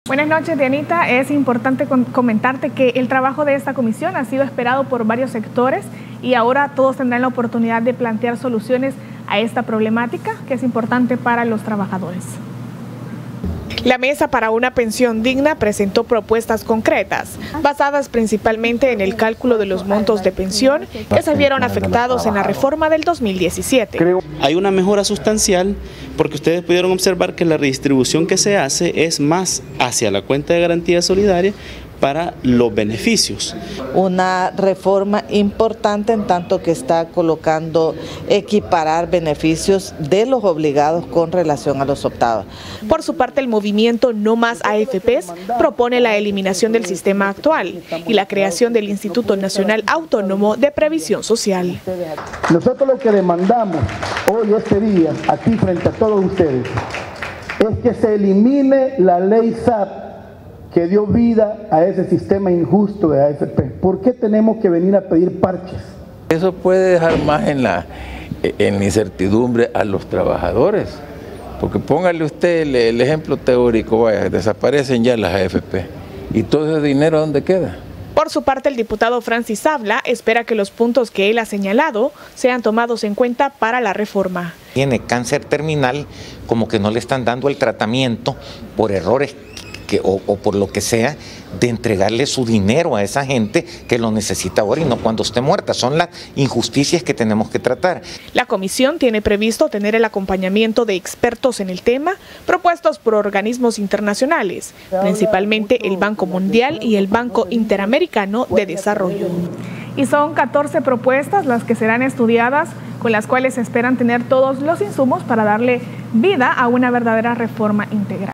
Buenas noches, Dianita. Es importante comentarte que el trabajo de esta comisión ha sido esperado por varios sectores y ahora todos tendrán la oportunidad de plantear soluciones a esta problemática que es importante para los trabajadores. La Mesa para una Pensión Digna presentó propuestas concretas, basadas principalmente en el cálculo de los montos de pensión que se vieron afectados en la reforma del 2017. Hay una mejora sustancial porque ustedes pudieron observar que la redistribución que se hace es más hacia la cuenta de garantía solidaria para los beneficios. Una reforma importante en tanto que está colocando equiparar beneficios de los obligados con relación a los optados. Por su parte, el movimiento No Más AFPs propone la eliminación del sistema actual y la creación del Instituto Nacional Autónomo de Previsión Social. Nosotros lo que demandamos hoy, este día, aquí frente a todos ustedes, es que se elimine la ley SAP que dio vida a ese sistema injusto de AFP. ¿Por qué tenemos que venir a pedir parches? Eso puede dejar más en la incertidumbre a los trabajadores, porque póngale usted el ejemplo teórico, vaya, desaparecen ya las AFP, y todo ese dinero ¿dónde queda? Por su parte, el diputado Francis Zabla espera que los puntos que él ha señalado sean tomados en cuenta para la reforma. Tiene cáncer terminal, como que no le están dando el tratamiento por errores o por lo que sea, de entregarle su dinero a esa gente que lo necesita ahora y no cuando esté muerta. Son las injusticias que tenemos que tratar. La comisión tiene previsto tener el acompañamiento de expertos en el tema, propuestos por organismos internacionales, principalmente el Banco Mundial y el Banco Interamericano de Desarrollo. Y son 14 propuestas las que serán estudiadas, con las cuales se esperan tener todos los insumos para darle vida a una verdadera reforma integral.